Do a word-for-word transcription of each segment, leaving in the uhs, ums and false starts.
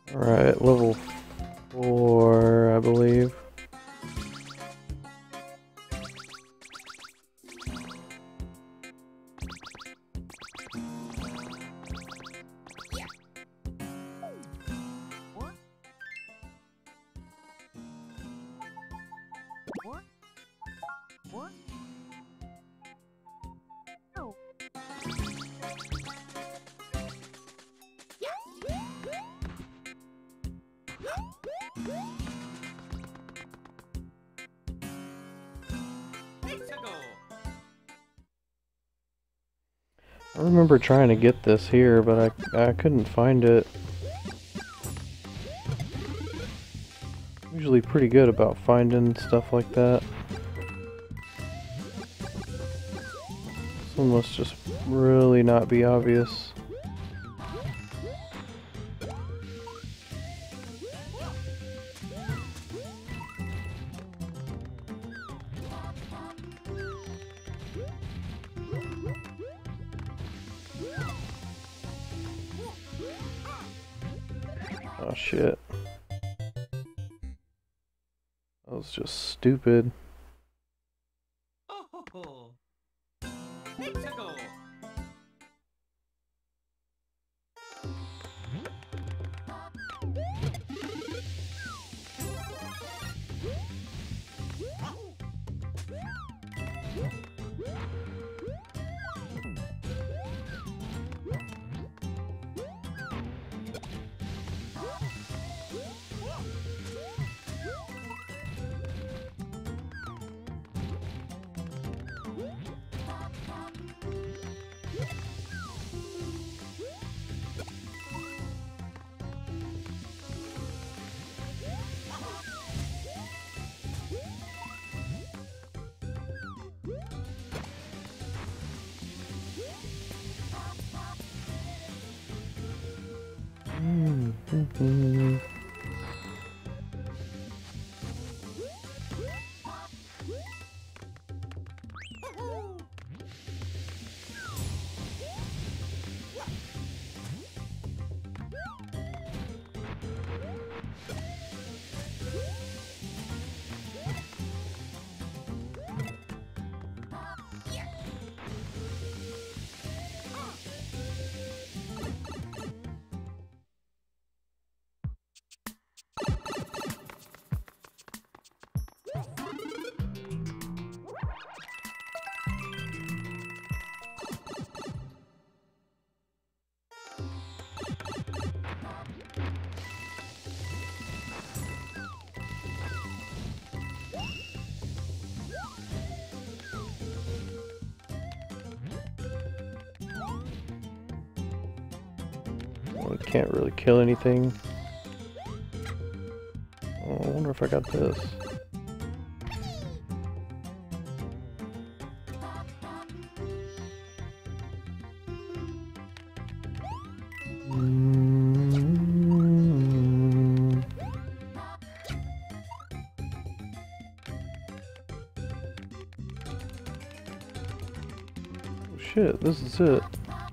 Alright, level four, I believe. I remember trying to get this here, but I, I couldn't find it. Usually pretty good about finding stuff like that. This one must just really not be obvious. Oh shit. That was just stupid. Mm-hmm. Well, it can't really kill anything. Oh, I wonder if I got this. Mm. Oh, shit, this is it.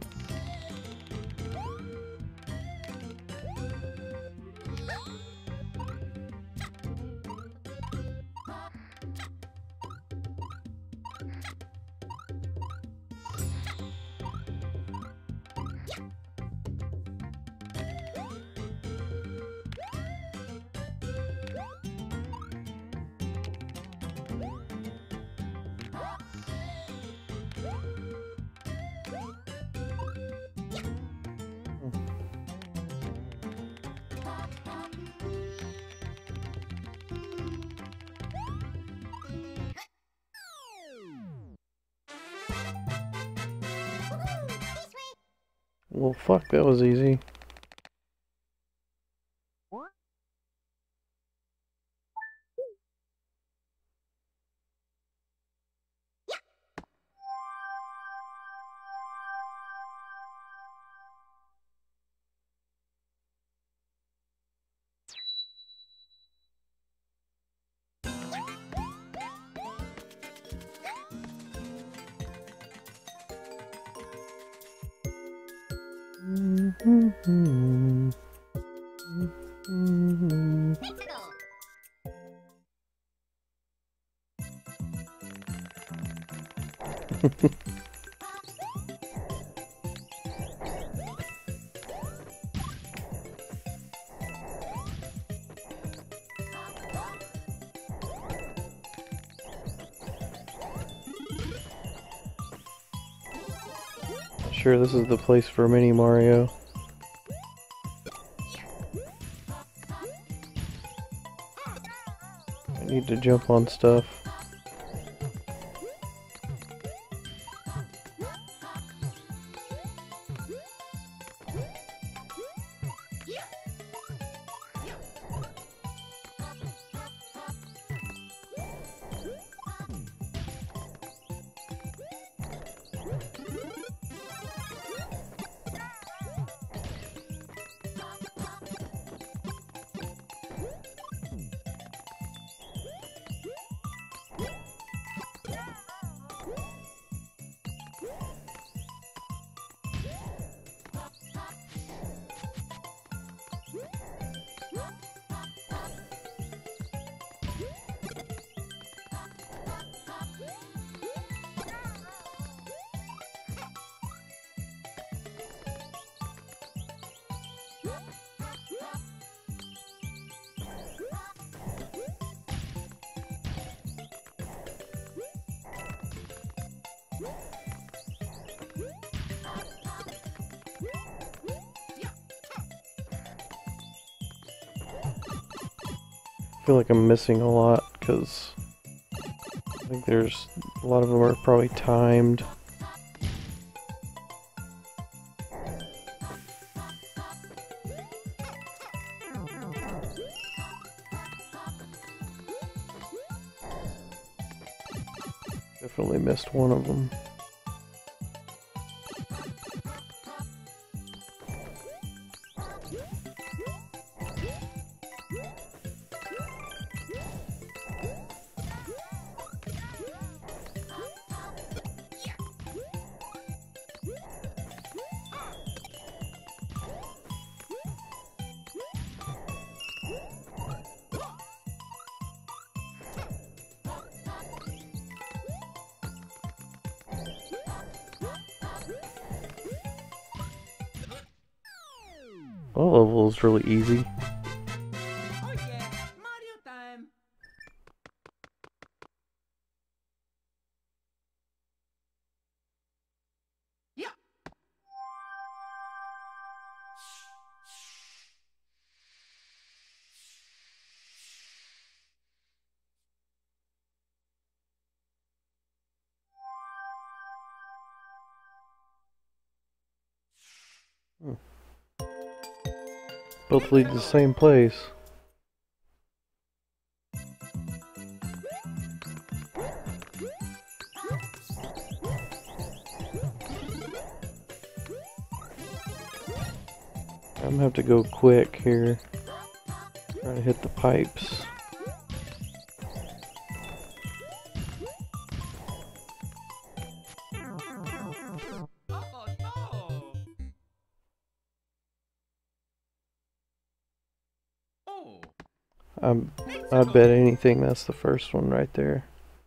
Well, fuck, that was easy. Mm-hmm. Sure, this is the place for Mini Mario. I need to jump on stuff. I feel like I'm missing a lot because I think there's a lot of them are probably timed. Definitely missed one of them. That level is really easy. Oh yeah, Mario time. Yeah. Hmm. Both lead to the same place. I'm gonna have to go quick here. Try to hit the pipes. Oh no. Oh. I'm, I bet anything that's the first one right there.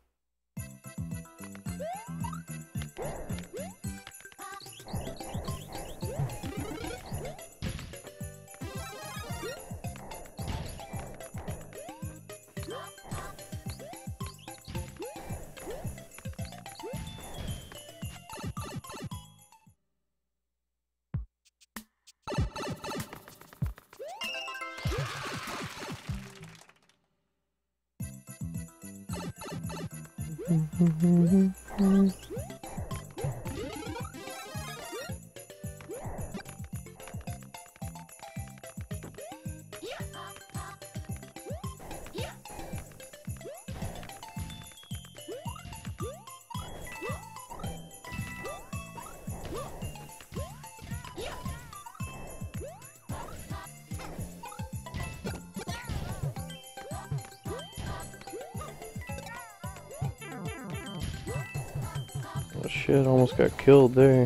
Oh shit, almost got killed there.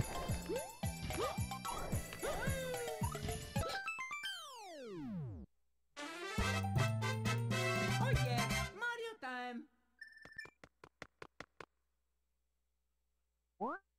Oh yeah, Mario time. Oh.